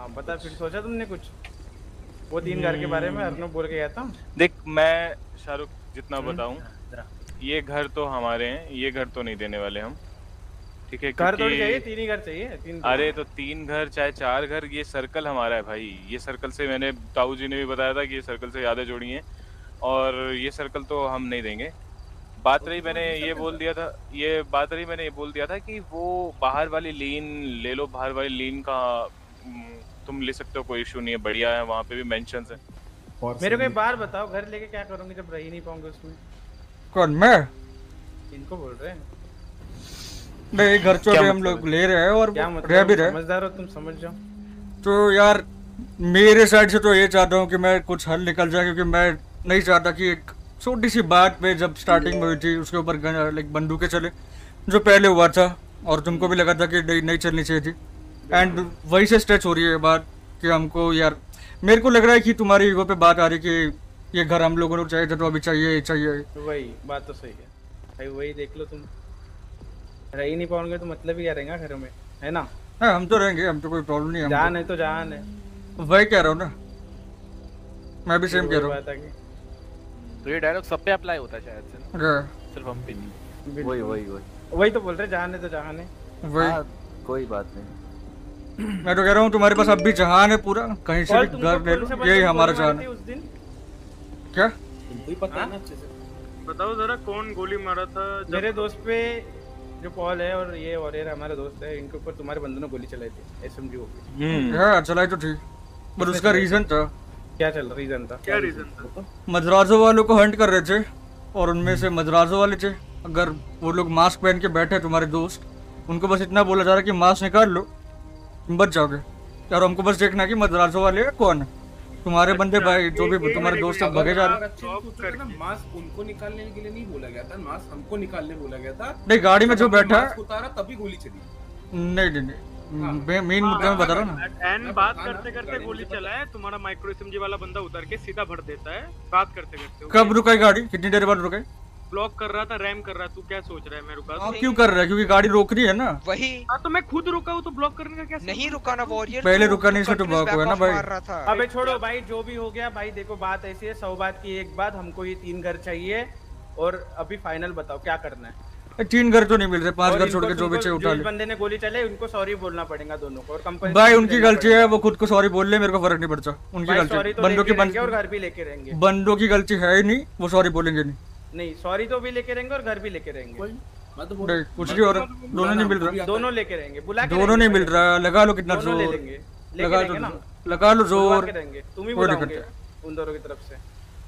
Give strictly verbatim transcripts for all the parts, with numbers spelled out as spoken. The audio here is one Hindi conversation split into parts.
हाँ बता, फिर सोचा तुमने कुछ वो तीन घर के बारे में? अर्नव बोल के गया था। देख मैं शाहरुख जितना बताऊं, ये घर तो हमारे हैं, ये घर तो नहीं देने वाले हम, ठीक है? घर तो चाहिए, तीन ही घर चाहिए। तीन अरे तो तीन घर चाहे चार घर, ये सर्कल हमारा है भाई। ये सर्कल से, मैंने ताऊ जी ने भी बताया था कि ये सर्कल से यादें जुड़ी हैं और ये सर्कल तो हम नहीं देंगे। बात रही, मैंने ये बोल दिया था, ये बात रही मैंने ये बोल दिया था कि वो बाहर वाली लीन ले लो, बाहर वाली लीन का तुम ले सकते हो, कोई इशू नहीं है, बढ़िया है, वहाँ पे भी मेंशंस है। मेरे को एक बार बताओ, घर लेके क्या करोगे जब रह ही नहीं पाऊंगे उसमें? कौन, मैं? इनको बोल रहे हैं। नहीं, घर तो हम लोग ले रहे हैं और रह भी रहे। समझदार हो तुम, समझ जाओ। तो यार मेरे साइड से तो ये चाहता हूँ कि मैं कुछ हल निकल जाए, क्योंकि मैं नहीं चाहता कि एक छोटी सी बात पे जब स्टार्टिंग में हुई थी उसके ऊपर लाइक बंदूकें चले, जो पहले हुआ था और तुमको भी लगा था कि नहीं नहीं चलनी चाहिए थी। एंड वही से स्ट्रेच हो रही है बात कि हमको यार, मेरे को लग रहा है कि तुम्हारी ईगो पे बात आ रही है कि ये घर हम लोगों को चाहिए था तो अभी चाहिए चाहिए। वही बात तो सही है भाई, वही देख लो, तुम रह ही नहीं पाओगे तो मतलब ही क्या रहेगा घर में, है ना? हाँ हम तो रहेंगे, हम तो कोई प्रॉब्लम नहीं है। जान है तो जान है, वही कह रहा हूँ ना, मैं भी सेम कह रहा हूँ। तो ये डायलॉग सब पे अप्लाई होता है शायद से, सिर्फ हम पे नहीं। वही वही वही वही तो बोल रहे, जान है तो जान है। वही कोई बात नहीं। मैं तो कह रहा हूँ तुम्हारे पास अब भी जहान है पूरा, कहीं से भी घर ले लो, यही हमारा जहान है। उस दिन क्या तुमको ही पता है ना अच्छे से? बताओ जरा कौन गोली मारा था? मेरे दोस्त पे, जो पॉल है और ये वॉरियर हमारा दोस्त है, इनके ऊपर तुम्हारे बंदों ने गोली चलाई थी, एसएमजी हो गई। हाँ चलाई तो थी, पर उसका रीजन था। क्या चल रीजन था? क्या रीजन था? मजराजों वालों को हंट कर रहे थे और उनमें से मजराजों वाले थे, अगर वो लोग मास्क पहन के बैठे तुम्हारे दोस्त, उनको बस इतना बोला जा रहा है कि मास्क निकाल लो तुम बच जाओगे यार। हमको बस देखना कि मजराजों वाले कौन है, तुम्हारे बंदे भाई जो भी तुम्हारे दोस्त सब भगे जा रहे हैं। मास्क उनको निकालने के लिए नहीं बोला गया था, मास्क हमको निकालने बोला गया था। नहीं गाड़ी में जो बैठा है उतारा तभी गोली चली। नहीं नहीं नहीं, मेन मुद्दा में बता रहा हूँ ना। एंड बात करते करते गोली चला है, तुम्हारा माइक्रो एसएमजी वाला बंदा उतर के सीधा भर देता है बात करते करते। कब रुकाई गाड़ी, कितनी देर बाद रुकाई? ब्लॉक कर रहा था, रैम कर रहा। तू क्या सोच रहा है मैं रुका? क्यों कर रहा है? क्योंकि गाड़ी रोक रही है ना। वही हाँ, तो मैं खुद रुका हूँ तो ब्लॉक करने का क्या? नहीं रुका ना वॉरियर, पहले रुका नहीं इसका तो ब्लॉक हुआ ना भाई। अबे छोड़ो भाई, जो भी हो गया भाई, देखो बात ऐसी है, सौ बात की एक बात, हमको ये तीन घर चाहिए और अभी फाइनल बताओ क्या करना है। तीन घर तो नहीं मिल रहे, पांच घर छोड़ के जो भी चाहिए उठा ले। बंदे ने गोली चले, उनको सॉरी बोलना पड़ेगा दोनों को, और कंपनी भाई उनकी गलती है, वो खुद को सॉरी बोल ले, मेरे को फर्क नहीं पड़ता, उनकी गलती। बंदों की बंदे और घर भी लेके रहेंगे, बंदों की गलती है ही नहीं, वो सॉरी बोलेंगे नहीं। नहीं सॉरी तो भी लेके रहेंगे और घर भी लेके रहेंगे। नहीं कुछ नहीं हो रहा, दोनों नहीं मिल रहा, दोनों लेके रहेंगे, बुला के दोनों नहीं मिल रहा। लगा लो कितना जोर, लगा लो लगा लो जोर, तुम ही बुलाओगे उन दोनों की तरफ से।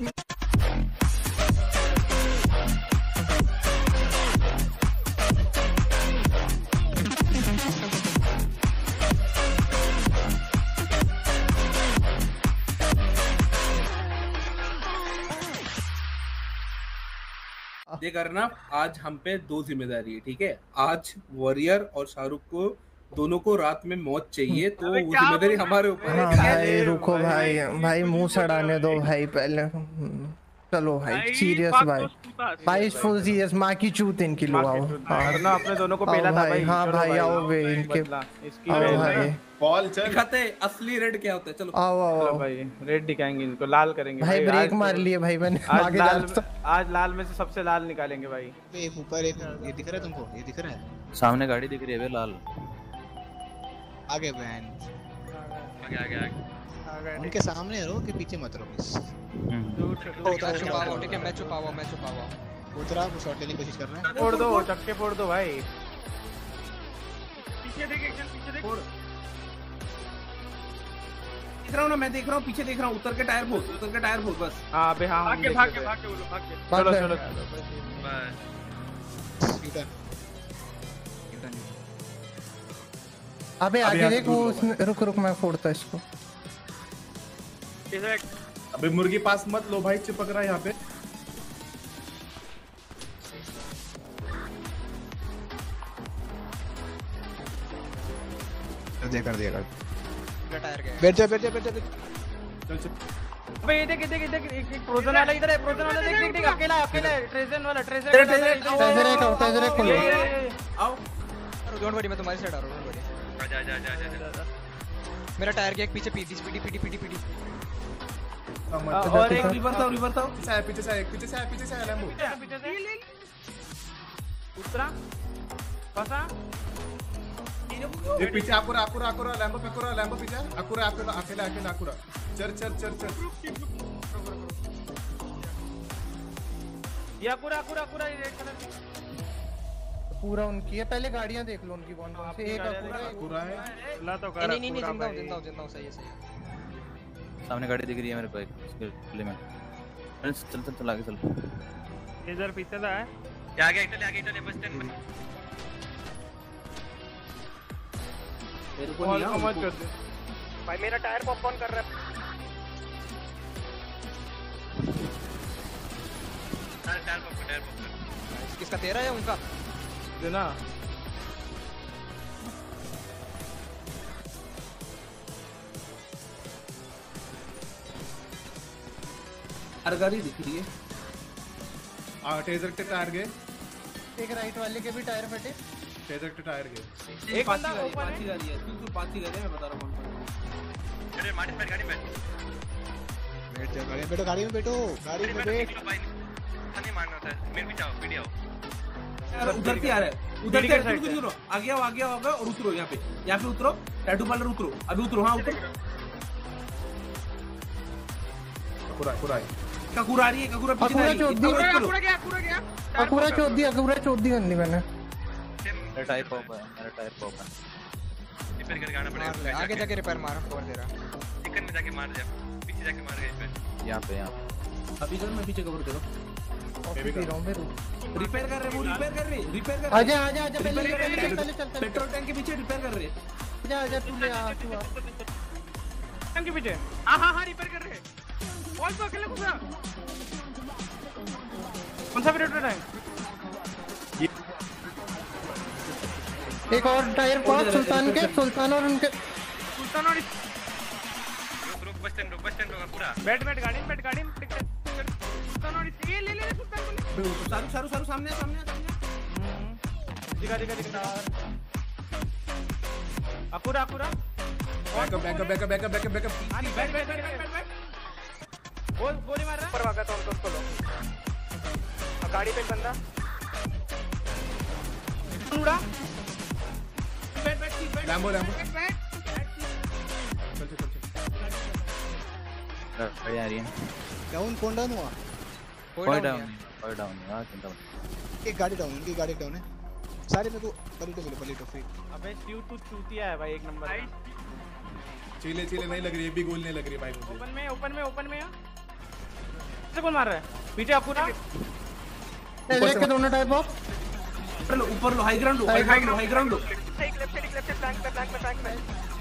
देख अर्नव, आज हम पे दो जिम्मेदारी है, ठीक है? आज वॉरियर और शाहरुख को दोनों को रात में मौत चाहिए, तो वो जिम्मेदारी हमारे ऊपर है। भाई रुको भाई, भाई मुंह सड़ाने दो भाई पहले। चलो भाई सीरियस भाई, भाई फुल सीरियस, माँ की चूत इनकी लो। आओ ना अपने दोनों को पेला था भाई। हाँ भाई आओ वे इनके, आओ भाई बॉल चल दिखाते असली रेड क्या होता है। चलो आओ आओ भाई, रेड दिखाएंगे इनको, लाल करेंगे भाई। ब्रेक मार लिए भाई मैंने, आज लाल, आज लाल में से सबसे लाल निकालेंगे भाई। एक ऊपर एक ये दिख रहा है तुमको, ये दिख रहा है सामने गाड़ी दिख रही है लाल। आगे बहन, आगे आगे आगे उनके सामने रहो कि पीछे मत रहो प्लीज। छुपाओ ठीक है, मैं छुपाओ मैं छुपाओ। उतरा वो शॉट लेने की कोशिश कर रहा है। फोड़ दो चक्के, फोड़ दो भाई। पीछे देख, एकदम पीछे देख। देख रहा हूँ ना मैं, देख रहा हूँ पीछे देख रहा हूँ। उतर के टायर फोड़, उतर के टायर फोड़ बस। हाँ बे हाँ, भाग के भाग के भाग के बोलो, भाग के चलो चलो। अबे आगे देख वो, रुक रुक मैं फोड़ता इसको। अबे मुर्गी पास मत लो भाई, चिपक रहा है यहाँ पे। कर दिया कर दिया कर टायर गया। बैठ जा बैठ जा बैठ जा चल चल। अबे ये देख ये देख ये देख, एक प्रोजन वाला इधर है, प्रोजन वाला देख देख देख, अकेला अकेला ट्रेजन वाला, ट्रेजर ट्रेजर एक ट्रेजर एक खोलो। आओ डोंट वरी, मैं तुम्हारी साइड आ रहा हूं। डोंट वरी, जा जा जा जा जा। मेरा टायर के एक पीछे पीटी पीटी पीटी पीटी पीटी और एक रिवर्स आओ रिवर्स आओ पीछे पीछे से पीछे से पीछे से लैम्बो पीछे से उतरा फंसा एक पीछे आकुरा आकुरा आकुरा लैम्बो पे आकुरा लैम्बो पीछे आकुरा अकेला अकेला अकेला आकुरा चल चल चल चल ये आकुरा आकुरा आकुरा ये रेड कलर पूरा उनकी है। पहले गाड़ियां देख लो उनकी कौन कौन सी। एक आकुरा आकुरा है अल्लाह तो नहीं नहीं नहीं जिंदा हूं जिंदा हूं जिंदा हूं सही है सही है। सामने गाड़ी दिख रही है मेरे को एक उसके खुले में। चल चल चल चल आगे चल। इधर पीछे था है ये आगे इटली आगे इटली बस स्टैंड में मेरे को नहीं मत कर दे भाई मेरा टायर पॉपकॉर्न कर रहा है। Tyre tyre popcorn tyre popcorn किसका तेरा है उनका देना हर गाड़ी दिख रही है। आ टेजर के टायर गए। एक राइट वाले के भी टायर फटे। टेजर के टायर गए। एक बंदा ऊपर है। गाड़ी है तू तू पांच गाड़ी मैं बता रहा हूं। अरे मार्टिन पे गाड़ी में बैठ जा गाड़ी में बैठो गाड़ी में बैठो गाड़ी में बैठ नहीं मारना होता है मेरे भी जाओ वीडियो यार उधर से आ रहा है उधर से उधर उतरो आगे आओ आगे आओ और उतरो यहां पे यहां पे उतरो टैटू पार्लर उतरो अभी उतरो हां उतरो पूरा पूरा ककूरा आ रही है ककूरा पीछे अकुरा चोद दी अकुरा गया अकुरा गया अकुरा चोद दी अकुरा चोद दी गंदी मैंने। मेरा टायर पॉप है मेरा टायर पॉप है। रिपेयर करके आना मार ले पड़ेगा आगे जाके रिपेयर मार कवर दे रहा चिकन में जाके मार जा पीछे जाके मार गया इस पे यहाँ पे यहाँ अभी चल मैं पीछे कवर दे रहा ऑफिस ही रहा हूं मैं रुक। रिपेयर कर रहे वो रिपेयर कर रहे रिपेयर कर आजा आजा आजा पहले पहले पहले चल चल पेट्रोल टैंक के पीछे रिपेयर कर रहे आजा आजा तू ले आ तू आ टैंक के पीछे हां हां हां रिपेयर कर रहे हैं कौन सा अकेले घुसा कौन सा पेट्रोल टैंक एक और टायर पास सुल्तान के सुल्तान और उनके सुल्तान और रुक रुक बस स्टैंड रुक बस स्टैंड होगा पूरा बैठ बैठ गाड़ी में बैठ गाड़ी में सुल्तान और ये ले ले सुल्तान सारू सारू सारू सामने सामने सामने दिखा दिखा दिखा Acura Acura backup backup backup backup backup backup आनी बैठ बैठ बैठ बैठ बैठ गोल गोली मार रहा है ऊपर भागा तो हम उसको लो गाड़ी पे बंदा उड़ा बैठ बैठ बैठ लैम्बो लैम्बो बैठ चल चल चल गाड़ी आ रही है। डाउन कौन डाउन हुआ कोई डाउन कोई डाउन हाँ चिंता मत। एक गाड़ी डाउन उनकी गाड़ी डाउन है सारे में को पलीटो मिले पलीटो फ्री। अबे क्यों तू चूतिया है भाई एक नंबर चीले चीले नहीं लग रही है भी गोल नहीं लग रही है भाई मुझे। ओपन में ओपन में ओपन में से कौन मार रहा है पीछे अकुरा टेजर के दोनों टायर पास ऊपर लो ऊपर लो हाई ग्राउंड लो हाई ग्राउंड लो हाई ग्राउंड लो एक लेफ्ट एक लेफ्ट टैंक पे टैंक पे टैंक पे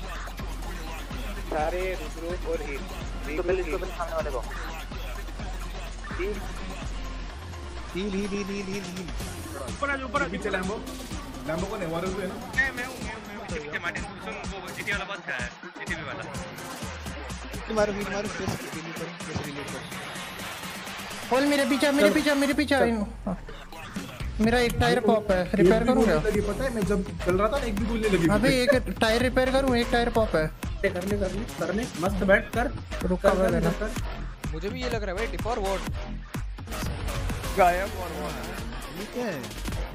सारे रुक और हिल तो पहले इसको पहले सामने वाले को heal heal heal heal heal heal ऊपर आ ऊपर पीछे लैम्बो लैम्बो को नेवारो है ना मैं मैं हूं मैं हूं पीछे पीछे मार्टिन सुन वो जीटी वाला बस का है जीटी वाला मारो हील मारो फेस हील पर फेस रिलीव कर बोल मेरे पीछे मेरे पीछे मेरे पीछे मेरा एक टायर पॉप है रिपेयर करूं क्या लगी पता है मैं जब चल रहा था ना एक भी गोल नहीं लगी अबे एक टायर रिपेयर करूं एक टायर पॉप है कर ले कर ले कर ले मस्त बैठ कर रुका हुआ है ना मुझे भी ये लग रहा है भाई टिप और वोट गायब और वो ये क्या है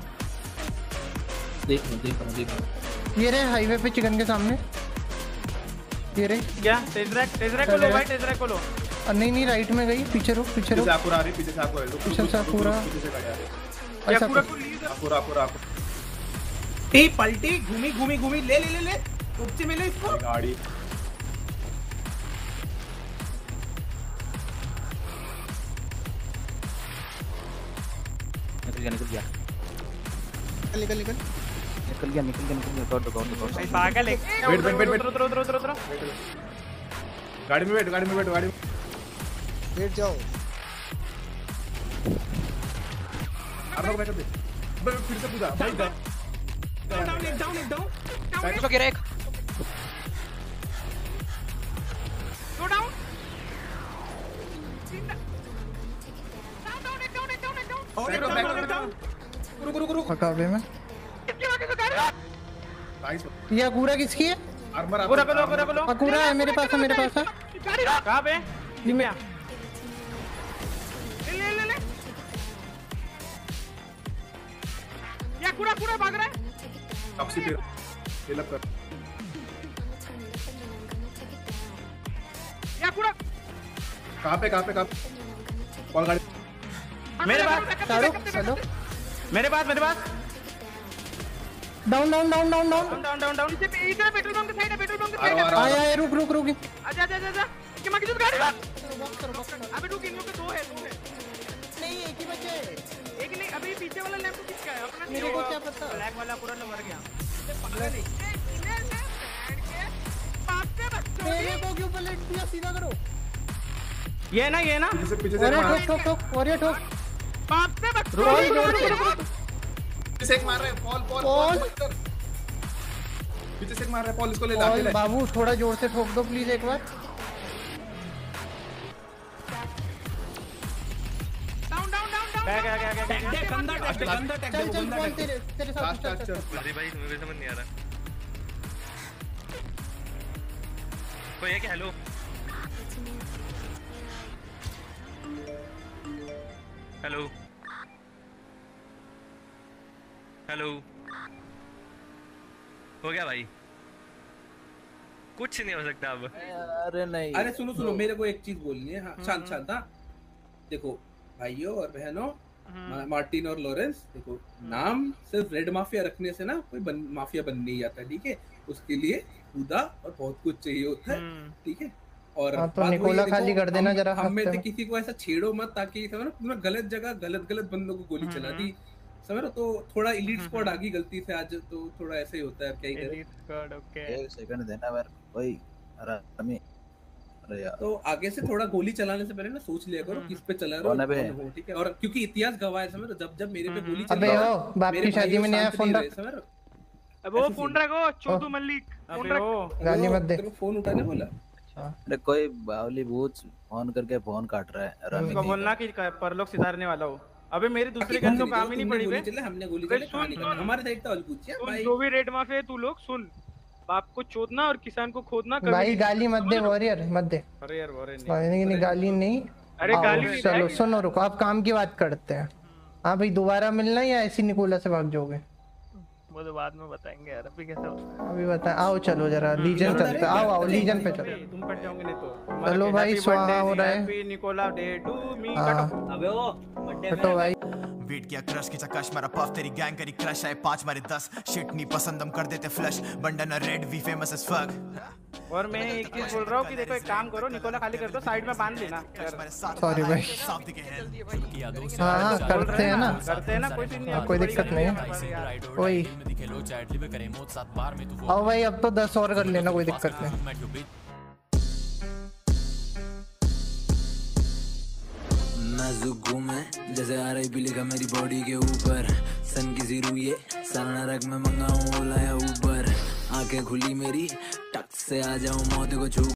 देख लो देख लो देख लो ये रहे हाईवे पे चिकन के सामने ये रहे क्या तेजरैक तेजरैक को लो भाई तेजरैक को लो नहीं नहीं राइट में गई पीछे रुक पीछे रुक पीछे आकुरा आ रही पीछे से आकुरा पीछे से आकुरा पीछे से गाड़ी आ रही अच्छा पूरा को लीड आकुरा आकुरा टी पलटी घूमी घूमी घूमी ले ले ले ले ऊपर में ले इसको गाड़ी निकल गया निकल गया निकल निकल निकल गया निकल गया निकल गया गॉड गॉड गॉड भाई पागल है बैठ बैठ बैठ बैठ उतरो उतरो उतरो उतरो गाड़ी में बैठ गाड़ी में बैठ गाड़ी में बैठ जाओ अरे बैठ दे बे फिर से कूदा भाई डाउन डाउन एक डाउन एक डाउन इसको गिरा एक go down down down down down down back down रुक रुक रुक पकावे में नाइस ये अकूरा किसकी है आर्मर वो रख लो वो रख लो अकूरा है मेरे पास है मेरे पास है कहां पे जी मैं ले ले ले ले या कूड़ा कूड़ा भाग रहा है टॉक्सी पे फिल अप कर या कूड़ा कहां पे कहां पे कहां कॉल गाड़ी मेरे पास चलो चलो मेरे पास मेरे पास down down down down down down down down इधर पेट्रोल पंप के साइड है पेट्रोल पंप के साइड है आया आया रुक रुक रुक आजा आजा आजा कि मां की जो गाड़ी अबे रुक इन लोग के दो है दो है नहीं एक ही बचे एक नहीं अभी पीछे वाला लैंप किसका है अपना मेरे को क्या पता ब्लैक वाला पूरा मर गया मेरे को क्यों पलट दिया सीधा करो ये ना ये ना पीछे पीछे से और ये मार ठोक ठोक ठोक और ये ठोक बाप से बच्चों रोल जोड़ के पीछे से एक मार रहा है पॉल पॉल पॉल। पीछे से एक मार रहा है पॉल इसको ले ला के और ले बाबू थोड़ा जोर से ठोक दो प्लीज एक बार डाउन डाउन डाउन डाउन क्या क्या क्या क्या गंदा टैग गंदा टैग चल चल कौन तेरे तेरे साथ चल चल अरे भाई तुम्हें समझ नहीं आ रहा कोई है क्या हेलो हेलो हेलो हो गया भाई कुछ नहीं हो सकता अब अरे नहीं अरे सुनो सुनो मेरे को एक चीज बोलनी है हाँ शांत शांत हाँ देखो भाइयों और बहनों मा- मार्टिन और लॉरेंस देखो नाम सिर्फ रेड माफिया रखने से ना कोई बन, माफिया बन नहीं जाता ठीक है उसके लिए खुदा और बहुत कुछ चाहिए होता है ठीक है और हाँ, तो बात वही है, निकोला देखो, खाली कर देना हम- जरा हम में हफ्ते से में। किसी को ऐसा छेड़ो मत ताकि समझ लो तुमने गलत जगह गलत गलत बंदों को गोली चला दी समझ लो तो थोड़ा इलीट स्क्वाड आ गई गलती से आज तो थोड़ा ऐसे ही होता है क्या ही करें एक सेकंड देना यार भाई अरे अमी अरे यार तो आगे से थोड़ा गोली चलाने से पहले ना सोच लिया करो किस पे चला रहे कौन है बे? हो कौन हो, ठीक है और क्योंकि इतिहास गवाह है समझ रहे हो, जब जब मेरे पे गोली चली अबे ओ बाप की शादी में नया फोन रख समझ रहे हो? अब वो फोन रखो चोदू मल्लिक फोन अबे रख ओ गाली मत दे तेरे को फोन उठाने बोला अरे कोई बावली भूत फोन करके फोन काट रहा है रमी उसको बोलना कि परलोक सिधारने वाला हो अबे मेरी दूसरी गन तो काम ही नहीं पड़ी बे चले हमने गोली बे, चले सुन, कहानी सुन। करनी। हमारे साइड तो ऑल पूछिए सुन, भाई जो भी रेड माफिया है तू लोग सुन बाप को चोदना और किसान को खोदना कभी भाई नहीं। गाली मत दे वॉरियर मत दे अरे यार बोरे नहीं भाई नहीं नहीं गाली नहीं अरे आओ, गाली नहीं चलो जाएगी। सुनो रुको आप काम की बात करते हैं हाँ भाई दोबारा मिलना या ऐसी निकोला से भाग जाओगे वो तो बाद में बताएंगे यार अभी कैसे होता अभी बता आओ चलो जरा लीजन चलते आओ आओ लीजन पे चलो तुम कट जाओगे नहीं तो चलो भाई, स्वाहा हो रहा है। Happy Nicola day to me हाँ अबे ओ हटो भाई बीट किया क्रश की चकश मारा पफ तेरी गैंग करी क्रश आए पांच मारे दस शिट नहीं पसंद हम कर देते फ्लश बंडन रेड वी फेमस एज फक और मैं एक चीज बोल रहा हूँ कि देखो एक काम करो निकोला खाली कर दो साइड में बांध लेना सॉरी भाई हाँ हाँ करते हैं ना करते हैं ना कोई सीन नहीं है, कोई बड़ी दिक्कत गलती नहीं है है हमारी यार। वही आओ भाई अब तो दस और कर लेना कोई दिक्कत नहीं नाजुक घूमे जैसे आ रही भी लिखा मेरी बॉडी के ऊपर सन की जीरू ये सारा रग में मंगाऊं ओला या ऊपर आंखें खुली मेरी टक से आ जाऊं मौत को छू